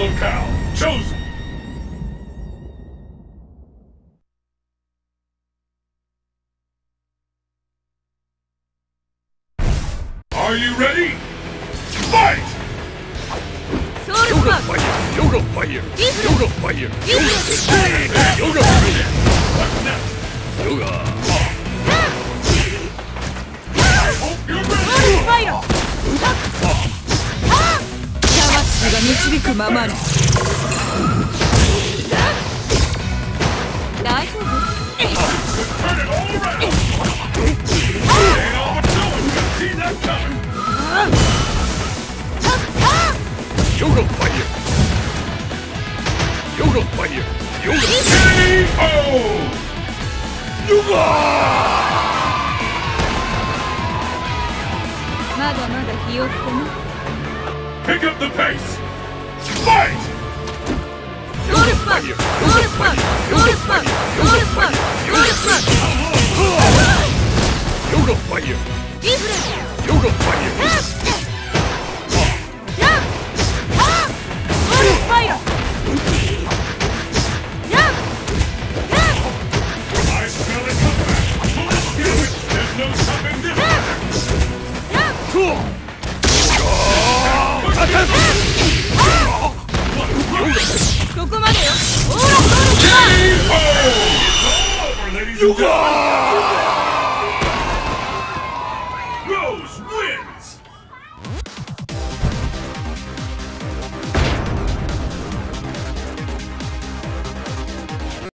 locale chosen. Are you ready? Fight! Yoga fire! Yoga fire! Yoga fire! Yoga fire! Yoga fire! What's next? Yoga! I hope you're ready! 魂が導くままに。大丈夫？ Turn it all around! Ain't all but doing, see that coming! Yoga fire! Yoga fire! Yoga! KO! Yoga! まだまだひよってね。 Pick up the pace! Fight! ソウルスパン！ソウルスパン！ソウルスパン！ソウルスパン！ソウルスパン！ Yoga fire! リフレッシュ！ Yoga fire! ソウルスパイロ！ I smell it come back! Let's do it! There's no stopping this! そこまでよ！オーラソウルスパン！ KO! It's all over, ladies and gentlemen!